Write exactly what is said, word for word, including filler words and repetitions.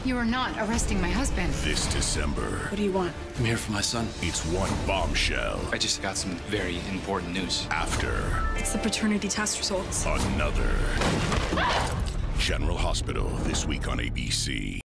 You are not arresting my husband. This December. What do you want? I'm here for my son. It's one bombshell. I just got some very important news. After. It's the paternity test results. Another. General Hospital, this week on A B C.